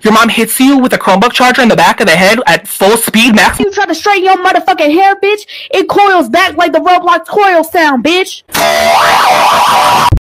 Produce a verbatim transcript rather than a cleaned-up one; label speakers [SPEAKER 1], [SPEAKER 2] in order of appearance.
[SPEAKER 1] Your mom hits you with a Chromebook charger in the back of the head at full speed max.
[SPEAKER 2] You try to straighten your motherfucking hair, bitch. It coils back like the Roblox coil sound, bitch.